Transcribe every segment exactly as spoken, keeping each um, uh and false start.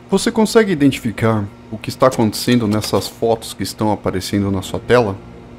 Você consegue identificar o que está acontecendo nessas fotos que estão aparecendo na sua tela?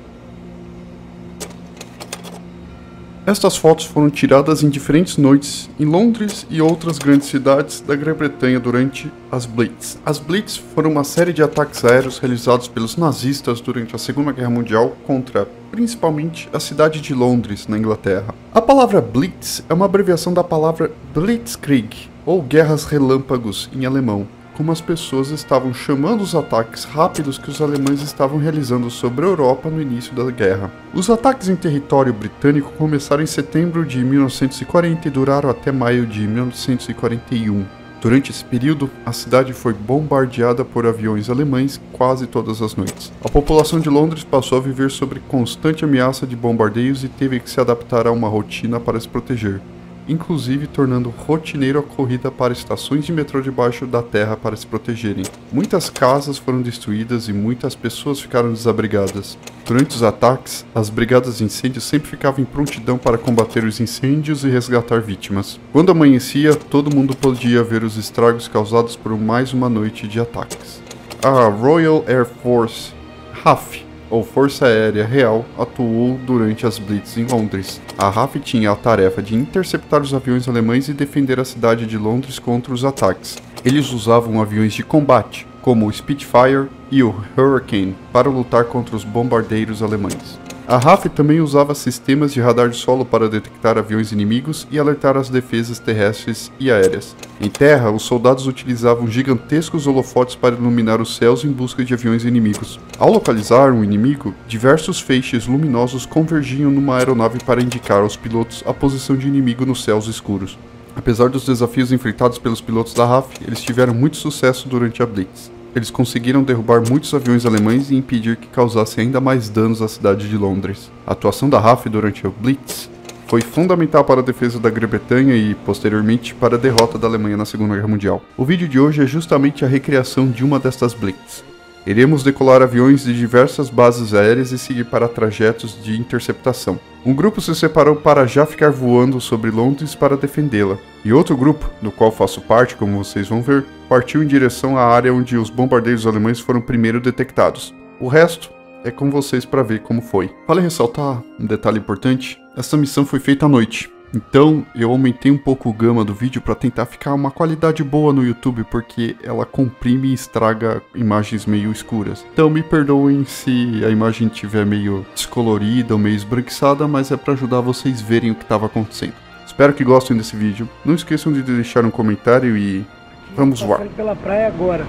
Estas fotos foram tiradas em diferentes noites em Londres e outras grandes cidades da Grã-Bretanha durante as Blitz. As Blitz foram uma série de ataques aéreos realizados pelos nazistas durante a Segunda Guerra Mundial contra, principalmente, a cidade de Londres, na Inglaterra. A palavra Blitz é uma abreviação da palavra Blitzkrieg, ou Guerras Relâmpagos em alemão, como as pessoas estavam chamando os ataques rápidos que os alemães estavam realizando sobre a Europa no início da guerra. Os ataques em território britânico começaram em setembro de mil novecentos e quarenta e duraram até maio de mil novecentos e quarenta e um. Durante esse período, a cidade foi bombardeada por aviões alemães quase todas as noites. A população de Londres passou a viver sob constante ameaça de bombardeios e teve que se adaptar a uma rotina para se proteger, inclusive tornando rotineiro a corrida para estações de metrô debaixo da terra para se protegerem. Muitas casas foram destruídas e muitas pessoas ficaram desabrigadas. Durante os ataques, as brigadas de incêndio sempre ficavam em prontidão para combater os incêndios e resgatar vítimas. Quando amanhecia, todo mundo podia ver os estragos causados por mais uma noite de ataques. A Royal Air Force, R A F, ou Força Aérea Real, atuou durante as Blitz em Londres. A R A F tinha a tarefa de interceptar os aviões alemães e defender a cidade de Londres contra os ataques. Eles usavam aviões de combate, como o Spitfire e o Hurricane, para lutar contra os bombardeiros alemães. A R A F também usava sistemas de radar de solo para detectar aviões inimigos e alertar as defesas terrestres e aéreas. Em terra, os soldados utilizavam gigantescos holofotes para iluminar os céus em busca de aviões inimigos. Ao localizar um inimigo, diversos feixes luminosos convergiam numa aeronave para indicar aos pilotos a posição de inimigo nos céus escuros. Apesar dos desafios enfrentados pelos pilotos da R A F, eles tiveram muito sucesso durante a Blitz. Eles conseguiram derrubar muitos aviões alemães e impedir que causassem ainda mais danos à cidade de Londres. A atuação da R A F durante a Blitz foi fundamental para a defesa da Grã-Bretanha e, posteriormente, para a derrota da Alemanha na Segunda Guerra Mundial. O vídeo de hoje é justamente a recriação de uma destas Blitz. Iremos decolar aviões de diversas bases aéreas e seguir para trajetos de interceptação. Um grupo se separou para já ficar voando sobre Londres para defendê-la, e outro grupo, do qual faço parte, como vocês vão ver, partiu em direção à área onde os bombardeiros alemães foram primeiro detectados. O resto é com vocês para ver como foi. Vale ressaltar um detalhe importante: essa missão foi feita à noite. Então, eu aumentei um pouco o gama do vídeo para tentar ficar uma qualidade boa no YouTube, porque ela comprime e estraga imagens meio escuras. Então, me perdoem se a imagem estiver meio descolorida ou meio esbranquiçada, mas é para ajudar vocês verem o que estava acontecendo. Espero que gostem desse vídeo. Não esqueçam de deixar um comentário e vamos voar. Pela praia agora.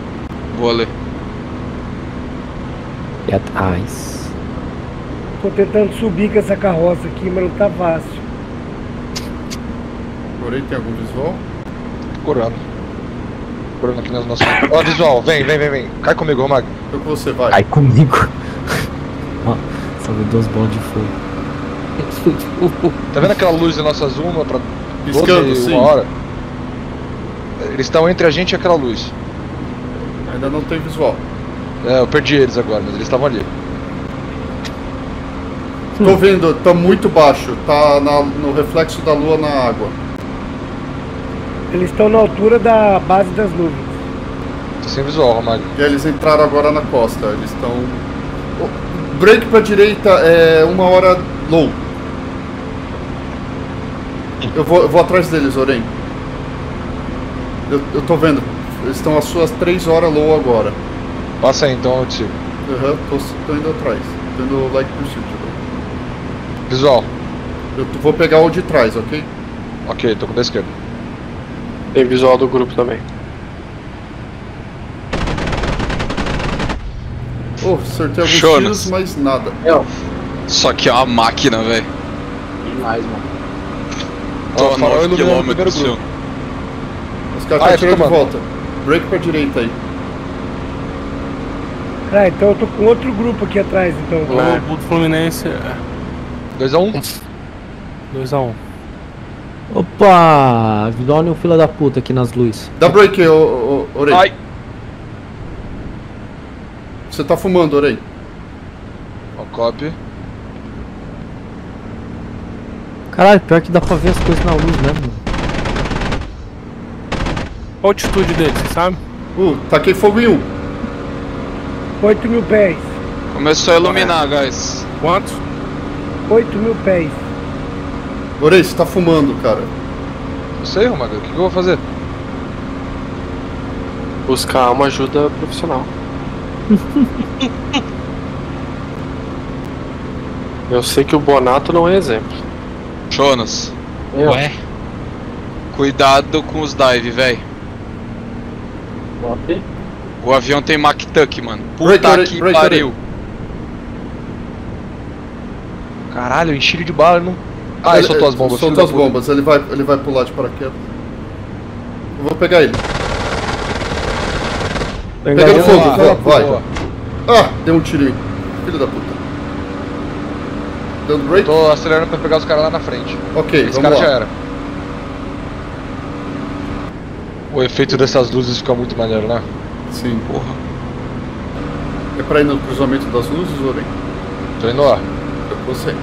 Vou ler. E atrás. Tô tentando subir com essa carroça aqui, mas não tá fácil. Porém, tem algum visual? Curando. Curando aqui nas nossas... Ó, visual, vem, vem, vem, vem. Cai comigo, Romário. Então que você vai. Cai comigo. Ó, salve duas bolas de fogo. Tá vendo aquela luz da nossa Zuma pra Piscando, sim. uma hora? Eles estão entre a gente e aquela luz. Ainda não tem visual. É, eu perdi eles agora, mas eles estavam ali. Tô vendo, tá muito baixo. Tá na, no reflexo da lua na água. Eles estão na altura da base das nuvens. Tô sem visual, Romário. E aí eles entraram agora na costa. Eles estão... Oh, break pra direita é uma hora low. Eu vou, eu vou atrás deles, Oren. Eu, eu tô vendo. Eles estão às suas três horas low agora. Passa aí então, eu te sigo. Aham, uhum, tô, tô indo atrás. Tô indo like pursuit agora. Visual. Eu vou pegar o de trás, ok? Ok, tô com o da esquerda. Tem visual do grupo também. Oh, acertei alguns Show, tiros, mas nada. Meu, Só que é uma máquina, velho. demais, mano. Tô Ó, a farol nove iluminando o quilômetros primeiro do seu. grupo. Os caras Ah, estão é, tirando de fica, volta. Break pra direita aí. Ah, então eu tô com outro grupo aqui atrás, então. O Budo Fluminense é dois a um. dois a um. Opa! Olha um fila da puta aqui nas luzes. Dá break, ô, ô, ô, Orei. Ai. Você tá fumando, Orei. Ó, copy. Caralho, pior que dá pra ver as coisas na luz mesmo. Qual a altitude dele, você sabe? Uh, taquei fogo em um. oito mil pés. Começou a iluminar, guys. Quanto? oito mil pés. Orei, você tá fumando, cara. Não sei, Romago, o que, que eu vou fazer? Buscar uma ajuda profissional. Eu sei que o Bonato não é exemplo. Jonas, Eu. Ué? cuidado com os dive, velho. O avião tem Mac-Tuck, mano. Puta Break, que break, pariu. Caralho, enchilho de bala, ele não... Ah, ele soltou as bombas. filho Soltou da as puta. bombas, ele vai, ele vai pular de paraquedas. Eu vou pegar ele. Pegando Boa, fogo, boa, vai. boa. Ah, deu um tiro em mim. Filho da puta. Dando break? Tô acelerando pra pegar os caras lá na frente. Ok, Esse vamos cara lá. já era. O efeito dessas luzes fica muito maneiro, né? Sim. Porra. É pra ir no cruzamento das luzes, Orem? Tô indo lá. Eu você.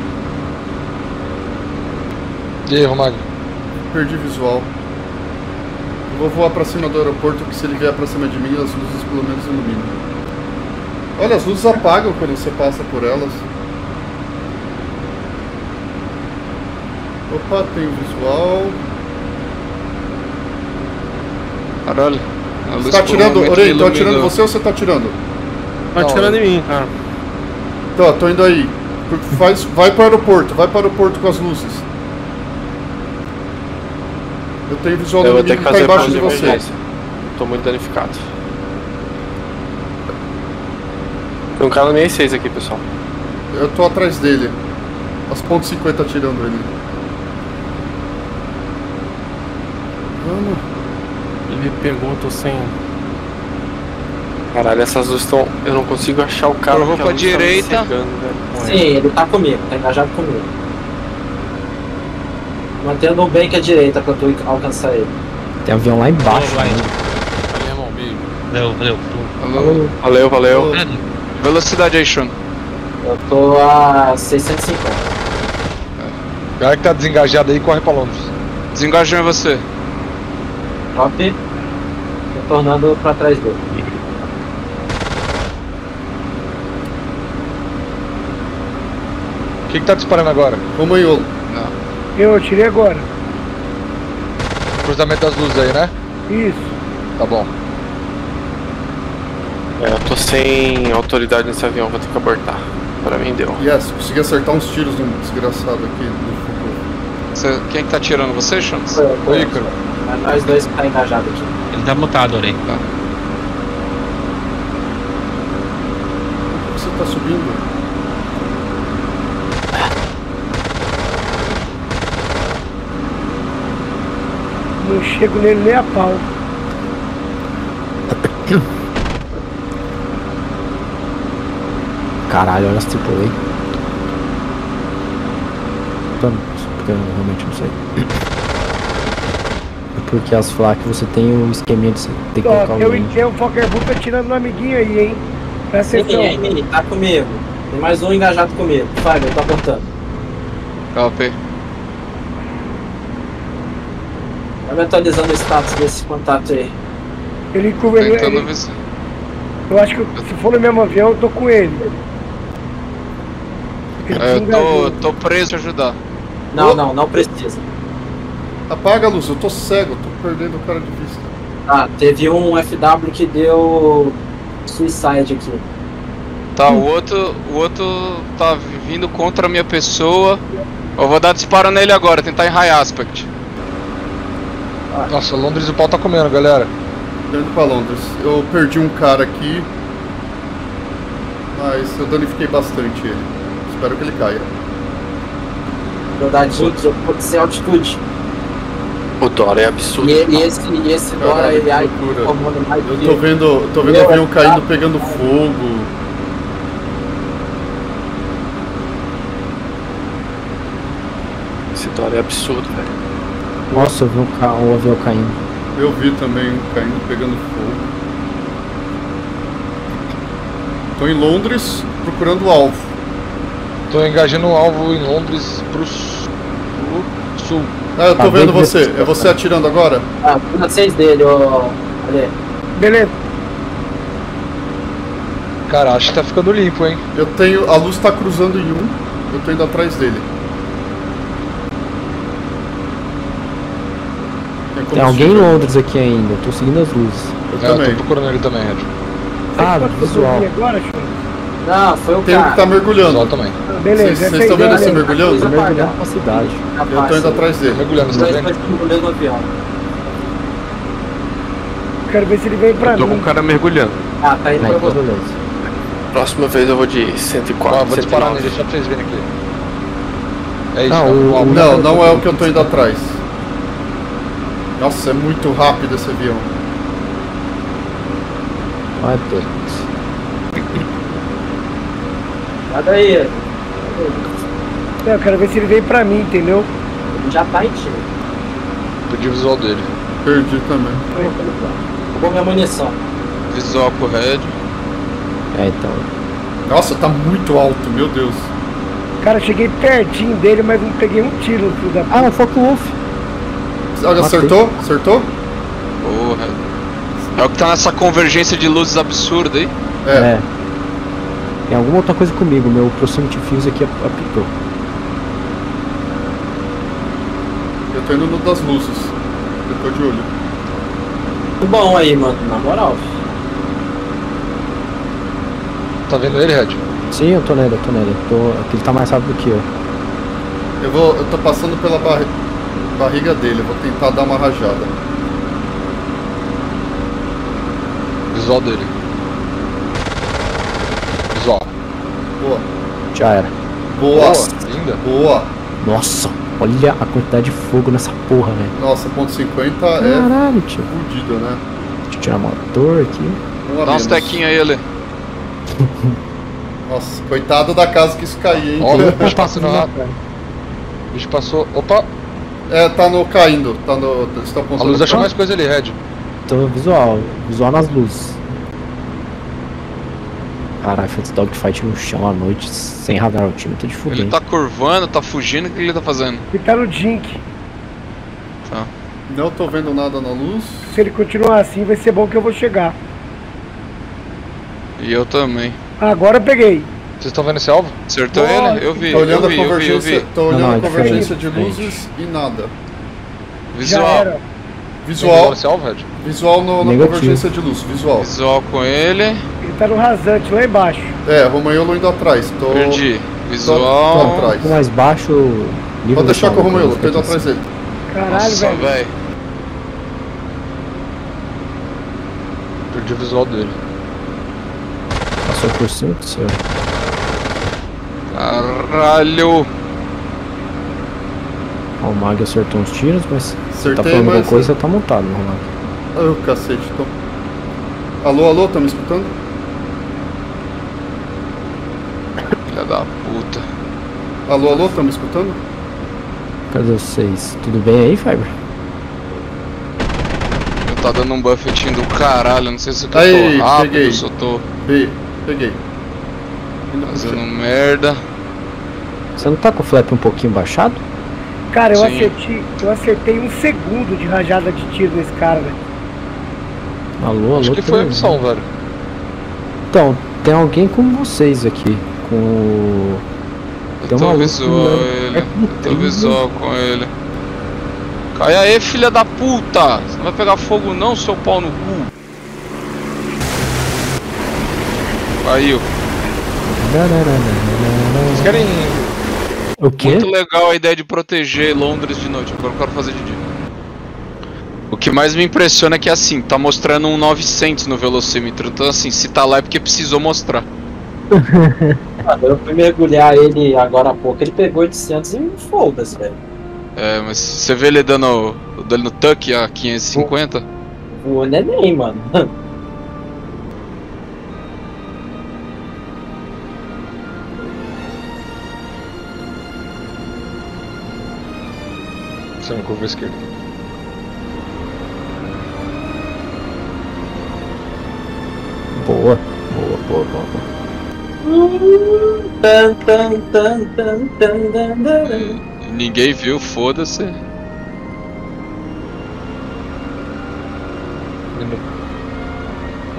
E aí, Romago? Perdi visual. Eu vou voar pra cima do aeroporto, que se ele vier pra cima de mim, as luzes pelo menos iluminam. Olha, as luzes apagam quando você passa por elas. Opa, tem o visual. Caralho. A luz Você tá por um atirando, momento Orei, tô iluminou. atirando você ou você tá atirando? Tá Não, atirando eu- em mim, cara. Tá, tô indo aí. Faz, vai pro aeroporto, vai pro aeroporto com as luzes. Eu tenho visual do Eu vou ter que inimigo que tá fazer embaixo de plano de você. emergência. Tô muito danificado. Tem um cara no meio seis aqui, pessoal. Eu tô atrás dele. As ponto cinquenta atirando ele. Vamos. Ele me pegou, tô sem... Caralho, essas luzes estão... Eu não consigo achar o cara. Curvou porque a pra luz tá me direita. cegando, velho. Sim, ele tá comigo, tá engajado comigo. Mantendo bem que a direita pra tu alcançar ele. Tem avião lá embaixo. Vai. né? Valeu, irmão, beijo. Valeu, valeu. Alô? Valeu, valeu. Mano, Velocidade aí, Sean. Eu tô a seiscentos e cinquenta. O cara que tá desengajado aí corre pra Londres. Desengajou em você. Top. Retornando pra trás dele. O que que tá disparando agora? Vamos aí, Olo. Eu atirei agora. Cruzamento das luzes aí, né? Isso. Tá bom. É, eu tô sem autoridade nesse avião, vou ter que abortar. Pra mim deu. Yes, consegui acertar uns tiros num desgraçado aqui no futuro. Você, quem que tá atirando? Você, Sean? Foi, Ô, foi, Ícaro. É nós dois que tá engajado aqui. ele tá mutado, Orei. Por que você tá subindo? Não chego nele nem a pau. Caralho, olha as tripulei. Porque eu realmente não sei. É porque as flak você tem o esqueminha de você ter que Ó, colocar o eu lane. entendo o Fokker Book atirando no amiguinho aí, hein? Presta Sim, atenção. aí, Mini, tá comigo. Tem mais um engajado comigo. Fábio, eu tô apontando. Copy. Vai me atualizando o status desse contato aí. Ele, ele, Tentando ele, ver se... eu acho que se for no mesmo avião, eu tô com ele. Ele É, eu desengajou. tô, tô preso pra ajudar. Não, Ô. não, não precisa. Apaga a luz, eu tô cego, tô perdendo o cara de vista. Ah, teve um F W que deu suicide aqui. Tá, o outro, o outro tá vindo contra a minha pessoa. Eu vou dar disparo nele agora, tentar em high aspect. Nossa, Londres o pau tá comendo, galera. Indo pra Londres. Eu perdi um cara aqui, mas eu danifiquei bastante ele. Espero que ele caia. Soldadinho que eu pode ser altitude. O Dora é absurdo. E, e esse, e esse Dora Caralho, que A I loucura. comando mais Eu que tô vendo, tô vendo Meu, o avião é caindo, fraco. pegando fogo. Esse Dora é absurdo, velho. Nossa, eu vi um, ca... um avião caindo. Eu vi também um caindo, pegando fogo. Tô em Londres, procurando o alvo. Tô engajando o alvo em Londres pro sul. Pro sul. Ah, eu tô Tá vendo dentro você. desse- É você atirando agora? Ah, na seis dele, ó. Ali. Beleza. Cara, acho que tá ficando limpo, hein? Eu tenho. A luz tá cruzando em um, eu tô indo atrás dele. Tem alguém em Londres aqui ainda, eu tô seguindo as luzes. Eu É, eu também. tô procurando ele também, Red. Ah, Você pode visual. dormir agora, Chão? Não, foi o Tem um cara. que tá mergulhando. Visual também. Ah, beleza, Vocês essa vocês estão aí, vendo esse olha aí. mergulhando? Coisa Mergulhando pra cidade. Eu tô indo atrás Tá dele. mergulhando, Os você tá dois vendo? estão mergulhando no avião. Quero ver se ele vem pra Eu tô com mim. o cara mergulhando. Ah, tá indo Aí, pra então você. beleza. Próxima vez eu vou de cento e quatro. Ó, vou disparar cento e nove. nele só pra vocês verem aqui. É isso, Não, né? o- Ó, o- Não, não é o que eu tô indo atrás. Nossa, é muito rápido esse avião. Ai, Deus. Sai daí. Não, eu quero ver se ele vem pra mim, entendeu? Ele já tá em tiro. Perdi o visual dele. Perdi também. Roubou minha munição. Visual pro Red. É, então. Nossa, tá muito alto, meu Deus. Cara, eu cheguei pertinho dele, mas não peguei um tiro no filho da Ah, o Foco Wolf. Olha, Matei. acertou? Acertou? Porra. É o que tá nessa convergência de luzes absurda aí. É. É. Tem alguma outra coisa comigo, meu proximity fuse aqui ap- apitou. Eu tô indo no das luzes. Eu tô de olho. Muito bom aí, mano, na moral. Tá vendo ele, Red? Sim, eu tô nele, eu tô nele. Tô... Aqui ele tá mais rápido que eu. Eu vou. Eu tô passando pela barri- barriga dele, eu vou tentar dar uma rajada. Visual dele. Visual. Boa. Já era. Boa. Boa, linda. Boa. Nossa, olha a quantidade de fogo nessa porra, velho. Nossa, ponto cinquenta é Caralho, tio. fudido, né? Deixa eu tirar o motor aqui. Um a Dá uns menos. tequinhos aí, Ale. Nossa, coitado da casa que isso cair, hein? Ó, o bicho passando lá. O bicho passou. Opa! É, tá no caindo. Tá no. Você tá A apontando luz pra- achou mais coisa ali, Red. Tô visual, visual nas luzes. Caralho, fez dogfight no chão à noite, sem radar altímetro de fuder. Ele tá curvando, tá fugindo, o que ele tá fazendo? Ele tá no Jink. Não tô vendo nada na luz. Se ele continuar assim, vai ser bom que eu vou chegar. E eu também. Agora eu peguei. Vocês estão vendo esse alvo? Acertou Nossa, ele? Eu vi, Tô olhando eu vi, a eu vi, eu convergência. vi. Tô olhando Não, não, é a convergência de diferente, luzes e nada. Já Visual. era. Tá Visual. vendo esse alvo, Red? Visual no, na Negativo. convergência de luz. Visual. Visual com ele. Ele tá no rasante lá embaixo. É, Romanholo indo atrás. Tô. Perdi. Tô, Visual. tô atrás. Um pouco mais baixo. nível Pode deixar do com o chão, Romanholo, fica tô indo aqui atrás dele. Caralho, Nossa, velho. velho. Perdi o visual dele. assim. Passou por cima do céu. Caralho. Ó, o Mag acertou uns tiros, mas se tá Acertei, falando alguma mas. coisa, tá montado no Mag. Ah, oh, cacete, tô. Alô, alô, tá me escutando? Filha da puta. Alô, alô, tá me escutando? Cadê vocês? Tudo bem aí, Fiber? Eu tá dando um buffetinho do caralho. Não sei se eu Aí, tô rápido, peguei. se eu tô Pe- Peguei. Indo pro fazendo chão. merda. Você não tá com o flap um pouquinho baixado? Cara, eu Sim. acertei, eu acertei um segundo de rajada de tiro nesse cara, velho. Alô, alô. Acho que foi a três, missão, né? velho. Então, tem alguém com vocês aqui. Com o. Eu Tem tô uma luz visual que- ele. é Eu tô incrível. visual com ele. Cai aí, filha da puta! Você não vai pegar fogo não, seu pau no cu. Caiu. Vocês querem. O quê? Muito legal a ideia de proteger Londres de noite. Agora eu quero fazer de dia. O que mais me impressiona é que assim, tá mostrando um novecentos no velocímetro. Então assim, se tá lá é porque precisou mostrar. Ah, eu fui mergulhar ele agora há pouco, ele pegou oitocentos e foda-se, velho. É, mas você vê ele dando, dando tuck a quinhentos e cinquenta? O neném, mano. Você não curva a esquerda. Boa, boa, boa, boa. boa. Tan, tan, tan, tan, tan, tan, tan. Ninguém viu, foda-se.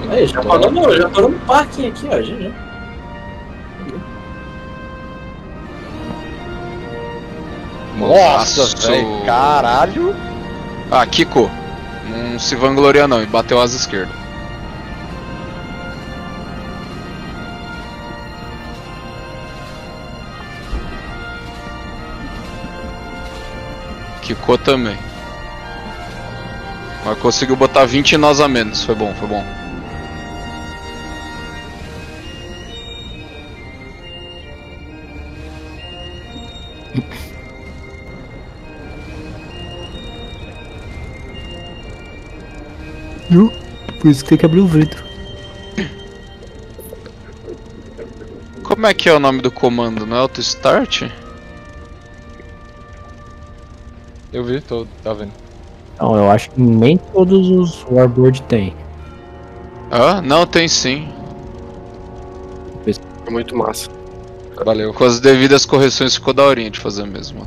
Aí, já paramos, já paramos no parking aqui, ó, já, já. Nossa, Nossa. velho, caralho. Ah, Kiko. Não se vangloria não, e bateu asa esquerda. Kiko também. Mas conseguiu botar vinte nós a menos, foi bom, foi bom. Viu? Por isso que tem que abrir o vidro. Como é que é o nome do comando? Não é auto start? Eu vi, tô, tá vendo. Não, eu acho que nem todos os Warbird tem. Ah, não, tem sim. É muito massa. Valeu. Com as devidas correções ficou daorinha de fazer mesmo.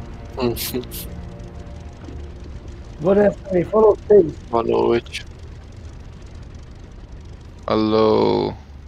Vou nessa aí, falou, seis. Boa noite. Alô.